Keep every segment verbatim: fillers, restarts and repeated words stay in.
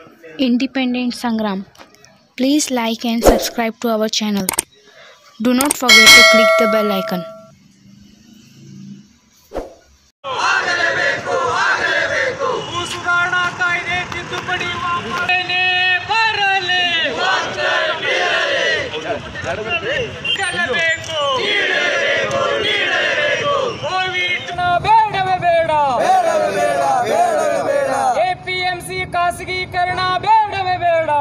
Independent Sangram. Please like and subscribe to our channel. Do not forget to click the bell icon. APMC ಖಾಸಗೀಕರಣ ಬೇಡವೇ ಬೇಡ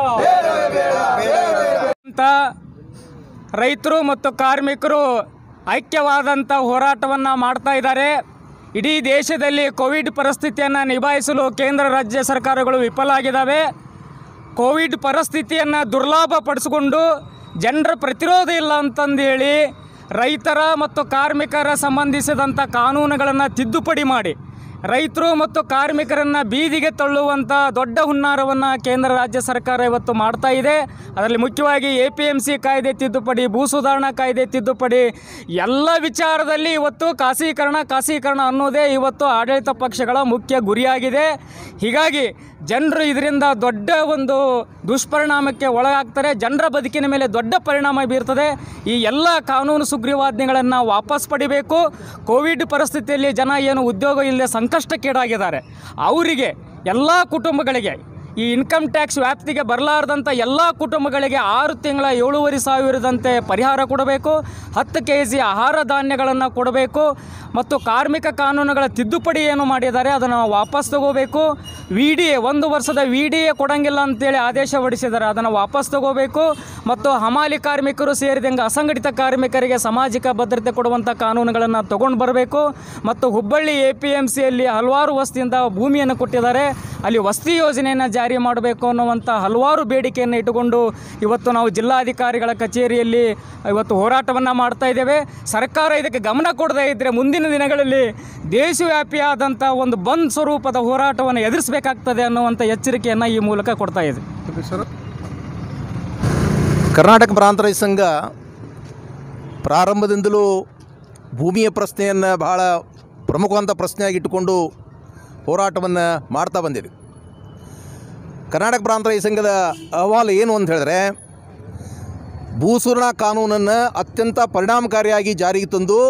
ಅಂತ ರೈತರು ಮತ್ತು ಕಾರ್ಮಿಕರು ಐಕ್ಯವಾದಂಥ ಹೋರಾಟವನ್ನು ಮಾಡ್ತಾ ಇದ್ದಾರೆ. ಇಡೀ ದೇಶದಲ್ಲಿ ಕೋವಿಡ್ ಪರಿಸ್ಥಿತಿಯನ್ನು ನಿಭಾಯಿಸಲು ಕೇಂದ್ರ ರಾಜ್ಯ ಸರ್ಕಾರಗಳು ವಿಫಲ ಆಗಿದ್ದಾವೆ. ಕೋವಿಡ್ ಪರಿಸ್ಥಿತಿಯನ್ನು ದುರ್ಲಾಭ ಪಡಿಸಿಕೊಂಡು ಜನರ ಪ್ರತಿರೋಧ ಇಲ್ಲ ಅಂತಂದು ಹೇಳಿ ರೈತರ ಮತ್ತು ಕಾರ್ಮಿಕರ ಸಂಬಂಧಿಸಿದಂಥ ಕಾನೂನುಗಳನ್ನು ತಿದ್ದುಪಡಿ ಮಾಡಿ ರೈತರು ಮತ್ತು ಕಾರ್ಮಿಕರನ್ನು ಬೀದಿಗೆ ತಳ್ಳುವಂಥ ದೊಡ್ಡ ಹುನ್ನಾರವನ್ನು ಕೇಂದ್ರ ರಾಜ್ಯ ಸರ್ಕಾರ ಇವತ್ತು ಮಾಡ್ತಾ ಇದೆ. ಅದರಲ್ಲಿ ಮುಖ್ಯವಾಗಿ ಎ ಪಿ ಎಮ್ ಸಿ ಕಾಯ್ದೆ ತಿದ್ದುಪಡಿ, ಭೂ ಸುಧಾರಣಾ ಕಾಯ್ದೆ ತಿದ್ದುಪಡಿ ಎಲ್ಲ ವಿಚಾರದಲ್ಲಿ ಇವತ್ತು ಖಾಸಗೀಕರಣ ಖಾಸಗೀಕರಣ ಅನ್ನೋದೇ ಇವತ್ತು ಆಡಳಿತ ಪಕ್ಷಗಳ ಮುಖ್ಯ ಗುರಿಯಾಗಿದೆ. ಹೀಗಾಗಿ ಜನರು ಇದರಿಂದ ದೊಡ್ಡ ಒಂದು ದುಷ್ಪರಿಣಾಮಕ್ಕೆ ಒಳಗಾಗ್ತಾರೆ. ಜನರ ಬದುಕಿನ ಮೇಲೆ ದೊಡ್ಡ ಪರಿಣಾಮ ಬೀರ್ತದೆ. ಈ ಎಲ್ಲ ಕಾನೂನು ಸುಗ್ರೀವಾಜ್ಞೆಗಳನ್ನು ವಾಪಸ್ ಪಡಿಬೇಕು. ಕೋವಿಡ್ ಪರಿಸ್ಥಿತಿಯಲ್ಲಿ ಜನ ಏನು ಉದ್ಯೋಗ ಇಲ್ಲದೆ ಸಂಕಷ್ಟಕ್ಕೀಡಾಗಿದ್ದಾರೆ ಅವರಿಗೆ ಎಲ್ಲ ಕುಟುಂಬಗಳಿಗೆ ಈ ಇನ್ಕಮ್ ಟ್ಯಾಕ್ಸ್ ವ್ಯಾಪ್ತಿಗೆ ಬರಲಾರ್ದಂಥ ಎಲ್ಲ ಕುಟುಂಬಗಳಿಗೆ ಆರು ತಿಂಗಳ ಏಳೂವರೆ ಸಾವಿರದಂತೆ ಪರಿಹಾರ ಕೊಡಬೇಕು. ಹತ್ತು ಕೆ ಜಿ ಆಹಾರ ಧಾನ್ಯಗಳನ್ನು ಕೊಡಬೇಕು ಮತ್ತು ಕಾರ್ಮಿಕ ಕಾನೂನುಗಳ ತಿದ್ದುಪಡಿ ಏನು ಮಾಡಿದ್ದಾರೆ ಅದನ್ನು ವಾಪಸ್ ತಗೋಬೇಕು. ವಿ ಡಿ ಎ ಒಂದು ವರ್ಷದ ವಿ ಡಿ ಎ ಕೊಡೋಂಗಿಲ್ಲ ಅಂತೇಳಿ ಆದೇಶ ಹೊರಡಿಸಿದ್ದಾರೆ, ಅದನ್ನು ವಾಪಸ್ ತಗೋಬೇಕು. ಮತ್ತು ಹಮಾಲಿ ಕಾರ್ಮಿಕರು ಸೇರಿದಂಗೆ ಅಸಂಘಟಿತ ಕಾರ್ಮಿಕರಿಗೆ ಸಾಮಾಜಿಕ ಭದ್ರತೆ ಕೊಡುವಂಥ ಕಾನೂನುಗಳನ್ನು ತೊಗೊಂಡು ಬರಬೇಕು. ಮತ್ತು ಹುಬ್ಬಳ್ಳಿ ಎ ಪಿ ಎಮ್ ಸಿಯಲ್ಲಿ ಹಲವಾರು ವರ್ಷದಿಂದ ಭೂಮಿಯನ್ನು ಕೊಟ್ಟಿದ್ದಾರೆ, ಅಲ್ಲಿ ವಸತಿ ಯೋಜನೆಯನ್ನು ಜಾರಿ ಮಾಡಬೇಕು ಅನ್ನುವಂಥ ಹಲವಾರು ಬೇಡಿಕೆಯನ್ನು ಇಟ್ಟುಕೊಂಡು ಇವತ್ತು ನಾವು ಜಿಲ್ಲಾಧಿಕಾರಿಗಳ ಕಚೇರಿಯಲ್ಲಿ ಇವತ್ತು ಹೋರಾಟವನ್ನು ಮಾಡ್ತಾ ಇದ್ದೇವೆ. ಸರ್ಕಾರ ಇದಕ್ಕೆ ಗಮನ ಕೊಡದೇ ಇದ್ದರೆ ಮುಂದಿನ ದಿನಗಳಲ್ಲಿ ದೇಶವ್ಯಾಪಿಯಾದಂಥ ಒಂದು ಬಂದ್ ಸ್ವರೂಪದ ಹೋರಾಟವನ್ನು ಎದುರಿಸಬೇಕಾಗ್ತದೆ ಅನ್ನುವಂಥ ಎಚ್ಚರಿಕೆಯನ್ನು ಈ ಮೂಲಕ ಕೊಡ್ತಾ ಇದೆ. ಕರ್ನಾಟಕ ಪ್ರಾಂತ ರೈತ ಸಂಘ ಪ್ರಾರಂಭದಿಂದಲೂ ಭೂಮಿಯ ಪ್ರಶ್ನೆಯನ್ನು ಬಹಳ ಪ್ರಮುಖವಾದ ಪ್ರಶ್ನೆಯಾಗಿ ಇಟ್ಟುಕೊಂಡು ಹೋರಾಟವನ್ನು ಮಾಡ್ತಾ ಬಂದಿದೆ. ಕರ್ನಾಟಕ ಪ್ರಾಂತ ರೈತ ಸಂಘದ ಅಹವಾಲು ಏನು ಅಂತ ಹೇಳಿದ್ರೆ, ಭೂ ಸುಧಾರಣಾ ಕಾನೂನನ್ನು ಅತ್ಯಂತ ಪರಿಣಾಮಕಾರಿಯಾಗಿ ಜಾರಿಗೆ ತಂದು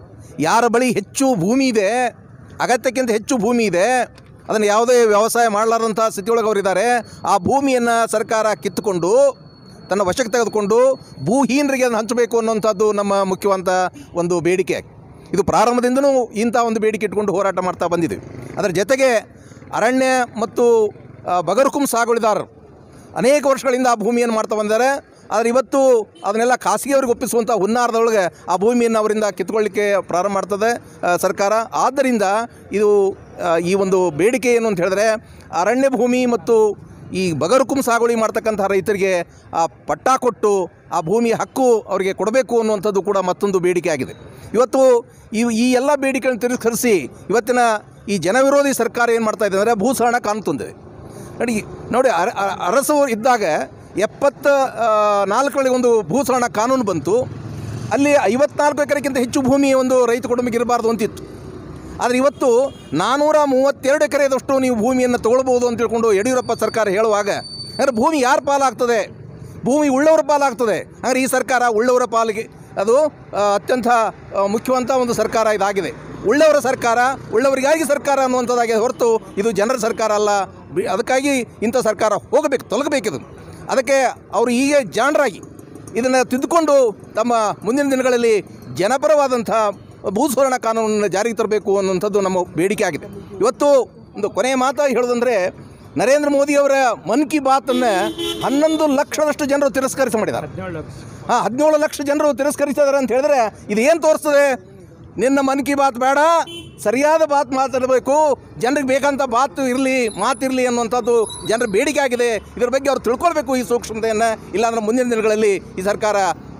ಯಾರ ಬಳಿ ಹೆಚ್ಚು ಭೂಮಿ ಇದೆ, ಅಗತ್ಯಕ್ಕಿಂತ ಹೆಚ್ಚು ಭೂಮಿ ಇದೆ, ಅದನ್ನು ಯಾವುದೇ ವ್ಯವಸಾಯ ಮಾಡಲಾರ್ದಂಥ ಸ್ಥಿತಿಯೊಳಗೆ ಅವರಿದ್ದಾರೆ, ಆ ಭೂಮಿಯನ್ನು ಸರ್ಕಾರ ಕಿತ್ತುಕೊಂಡು ತನ್ನ ವಶಕ್ಕೆ ತೆಗೆದುಕೊಂಡು ಭೂಹೀನರಿಗೆ ಅದನ್ನು ಹಂಚಬೇಕು ಅನ್ನುವಂಥದ್ದು ನಮ್ಮ ಮುಖ್ಯವಾದ ಒಂದು ಬೇಡಿಕೆ. ಇದು ಪ್ರಾರಂಭದಿಂದಲೂ ಇಂಥ ಒಂದು ಬೇಡಿಕೆ ಇಟ್ಕೊಂಡು ಹೋರಾಟ ಮಾಡ್ತಾ ಬಂದಿದ್ದೀವಿ. ಅದರ ಜೊತೆಗೆ ಅರಣ್ಯ ಮತ್ತು ಬಗರುಕುಂ ಸಾಗುವಳಿದಾರರು ಅನೇಕ ವರ್ಷಗಳಿಂದ ಆ ಭೂಮಿಯನ್ನು ಮಾಡ್ತಾ ಬಂದಿದ್ದಾರೆ. ಆದರೆ ಇವತ್ತು ಅದನ್ನೆಲ್ಲ ಖಾಸಗಿಯವ್ರಿಗೆ ಒಪ್ಪಿಸುವಂಥ ಹುನ್ನಾರದೊಳಗೆ ಆ ಭೂಮಿಯನ್ನು ಅವರಿಂದ ಕಿತ್ಕೊಳ್ಳಿಕ್ಕೆ ಪ್ರಾರಂಭ ಮಾಡ್ತದೆ ಸರ್ಕಾರ. ಆದ್ದರಿಂದ ಇದು ಈ ಒಂದು ಬೇಡಿಕೆ ಏನು ಅಂತ ಹೇಳಿದ್ರೆ, ಅರಣ್ಯ ಭೂಮಿ ಮತ್ತು ಈ ಬಗರುಕುಂ ಸಾಗುವಳಿ ಮಾಡ್ತಕ್ಕಂಥ ರೈತರಿಗೆ ಆ ಪಟ್ಟ ಕೊಟ್ಟು ಆ ಭೂಮಿಯ ಹಕ್ಕು ಅವರಿಗೆ ಕೊಡಬೇಕು ಅನ್ನುವಂಥದ್ದು ಕೂಡ ಮತ್ತೊಂದು ಬೇಡಿಕೆ ಆಗಿದೆ. ಇವತ್ತು ಈ ಈ ಎಲ್ಲ ಬೇಡಿಕೆಗಳನ್ನು ತಿರಸ್ಕರಿಸಿ ಇವತ್ತಿನ ಈ ಜನವಿರೋಧಿ ಸರ್ಕಾರ ಏನು ಮಾಡ್ತಾ ಇದೆ ಅಂದರೆ ಭೂ ಸುಧಾರಣಾ ಕಾನೂನು ತಂದಿದೆ. ನೋಡಿ ನೋಡಿ ಅರ ಅರಸು ಇದ್ದಾಗ ಎಪ್ಪತ್ತ ನಾಲ್ಕರಲ್ಲಿ ಒಂದು ಭೂ ಸುಧಾರಣಾ ಕಾನೂನು ಬಂತು. ಅಲ್ಲಿ ಐವತ್ನಾಲ್ಕು ಎಕರೆಗಿಂತ ಹೆಚ್ಚು ಭೂಮಿ ಒಂದು ರೈತ ಕುಟುಂಬಕ್ಕೆ ಇರಬಾರ್ದು ಅಂತಿತ್ತು. ಆದರೆ ಇವತ್ತು ನಾನ್ನೂರ ಮೂವತ್ತೆರಡು ಎಕರೆದಷ್ಟು ನೀವು ಭೂಮಿಯನ್ನು ತೊಗೊಳ್ಬೋದು ಅಂತ ತಿಳ್ಕೊಂಡು ಯಡಿಯೂರಪ್ಪ ಸರ್ಕಾರ ಹೇಳುವಾಗ, ಅಂದರೆ ಭೂಮಿ ಯಾರ ಪಾಲಾಗ್ತದೆ? ಭೂಮಿ ಉಳ್ಳವರ ಪಾಲಾಗ್ತದೆ. ಅಂದರೆ ಈ ಸರ್ಕಾರ ಉಳ್ಳವರ ಪಾಲಿಗೆ ಅದು ಅತ್ಯಂತ ಮುಖ್ಯವಂತ ಒಂದು ಸರ್ಕಾರ ಇದಾಗಿದೆ. ಉಳ್ಳವರ ಸರ್ಕಾರ, ಉಳ್ಳವರಿಗಾಗಿ ಸರ್ಕಾರ ಅನ್ನುವಂಥದ್ದಾಗಿದೆ ಹೊರತು ಇದು ಜನರ ಸರ್ಕಾರ ಅಲ್ಲ. ಅದಕ್ಕಾಗಿ ಇಂಥ ಸರ್ಕಾರ ಹೋಗಬೇಕು, ತೊಲಗಬೇಕಿದು. ಅದಕ್ಕೆ ಅವರು ಹೀಗೆ ಜಾಣರಾಗಿ ಇದನ್ನು ತಿದ್ದುಕೊಂಡು ತಮ್ಮ ಮುಂದಿನ ದಿನಗಳಲ್ಲಿ ಜನಪರವಾದಂಥ ಭೂ ಸುಧಾರಣಾ ಕಾನೂನನ್ನು ಜಾರಿಗೆ ತರಬೇಕು ಅನ್ನುವಂಥದ್ದು ನಮ್ಮ ಬೇಡಿಕೆ ಆಗಿದೆ. ಇವತ್ತು ಒಂದು ಕೊನೆಯ ಮಾತಾಗಿ ಹೇಳೋದಂದರೆ, ನರೇಂದ್ರ ಮೋದಿಯವರ ಮನ್ ಕಿ ಬಾತನ್ನು ಹನ್ನೊಂದು ಲಕ್ಷದಷ್ಟು ಜನರು ತಿರಸ್ಕರಿಸಿ ಮಾಡಿದ್ದಾರೆ. ಹಾಂ, ಹದಿನೇಳು ಲಕ್ಷ ಜನರು ತಿರಸ್ಕರಿಸಿದ್ದಾರೆ ಅಂತ ಹೇಳಿದ್ರೆ ಇದು ಏನು ತೋರಿಸ್ತದೆ? ನಿನ್ನ ಮನ್ ಕಿ ಬಾತ್ ಬೇಡ, ಸರಿಯಾದ ಬಾತ್ ಮಾತಾಡಬೇಕು, ಜನರಿಗೆ ಬೇಕಂತ ಬಾತು ಇರಲಿ, ಮಾತಿರಲಿ ಅನ್ನುವಂಥದ್ದು ಜನರ ಬೇಡಿಕೆ ಆಗಿದೆ. ಇದ್ರ ಬಗ್ಗೆ ಅವ್ರು ತಿಳ್ಕೊಳ್ಬೇಕು ಈ ಸೂಕ್ಷ್ಮತೆಯನ್ನು. ಇಲ್ಲಾಂದ್ರೆ ಮುಂದಿನ ದಿನಗಳಲ್ಲಿ ಈ ಸರ್ಕಾರ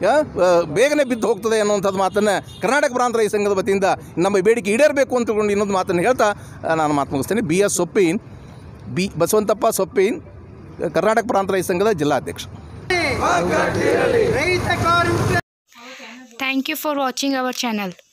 ಬೇಗನೆ ಬಿದ್ದು ಹೋಗ್ತದೆ ಅನ್ನುವಂಥದ್ದು ಮಾತನ್ನು ಕರ್ನಾಟಕ ಪ್ರಾಂತ ರೈತ ಸಂಘದ ವತಿಯಿಂದ ನಮ್ಮ ಬೇಡಿಕೆ ಈಡೇರಬೇಕು ಅಂತ ತಿಳ್ಕೊಂಡು ಇನ್ನೊಂದು ಮಾತನ್ನು ಹೇಳ್ತಾ ನಾನು ಮಾತು ಮುಗಿಸ್ತೇನೆ. B S Soppin B Basavanthappa Soppin, Karnataka ಪ್ರಾಂತ ರೈತ ಸಂಘದ ಜಿಲ್ಲಾಧ್ಯಕ್ಷ. Thank you for watching our channel.